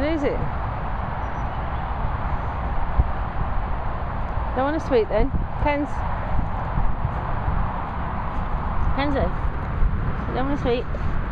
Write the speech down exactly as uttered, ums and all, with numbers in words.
lose it. Don't want a sweet then. Kenz. Kenzo. Don't want a sweet.